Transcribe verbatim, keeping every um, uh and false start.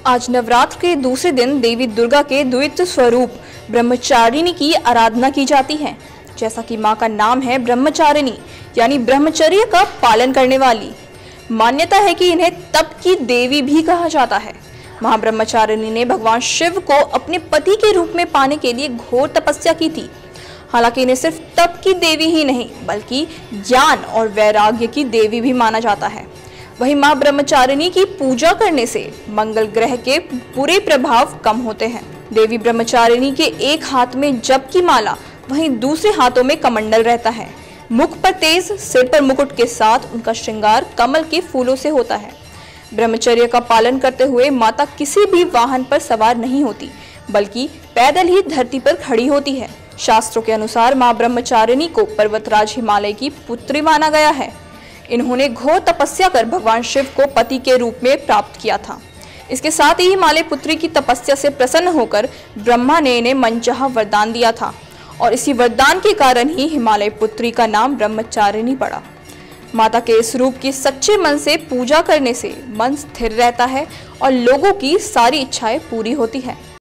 आज नवरात्र के दूसरे दिन देवी दुर्गा के द्वितीय स्वरूप ब्रह्मचारिणी की आराधना की जाती है। जैसा कि मां का नाम है ब्रह्मचारिणी, यानी ब्रह्मचर्य का पालन करने वाली। मान्यता है कि इन्हें तप की देवी भी कहा जाता है। महाब्रह्मचारिणी ने भगवान शिव को अपने पति के रूप में पाने के लिए घोर तपस्या की थी। हालांकि इन्हें सिर्फ तप की देवी ही नहीं बल्कि ज्ञान और वैराग्य की देवी भी माना जाता है। वहीं मां ब्रह्मचारिणी की पूजा करने से मंगल ग्रह के बुरे प्रभाव कम होते हैं। देवी ब्रह्मचारिणी के एक हाथ में जप की माला, वहीं दूसरे हाथों में कमंडल रहता है। मुख पर तेज, सिर पर मुकुट के साथ उनका श्रृंगार कमल के फूलों से होता है। ब्रह्मचर्य का पालन करते हुए माता किसी भी वाहन पर सवार नहीं होती बल्कि पैदल ही धरती पर खड़ी होती है। शास्त्रों के अनुसार मां ब्रह्मचारिणी को पर्वतराज हिमालय की पुत्री माना गया है। इन्होंने घोर तपस्या कर भगवान शिव को पति के रूप में प्राप्त किया था। इसके साथ ही हिमालय पुत्री की तपस्या से प्रसन्न होकर ब्रह्मा ने इन्हें मनचाहा वरदान दिया था और इसी वरदान के कारण ही हिमालय पुत्री का नाम ब्रह्मचारिणी पड़ा। माता के इस रूप की सच्चे मन से पूजा करने से मन स्थिर रहता है और लोगों की सारी इच्छाएं पूरी होती है।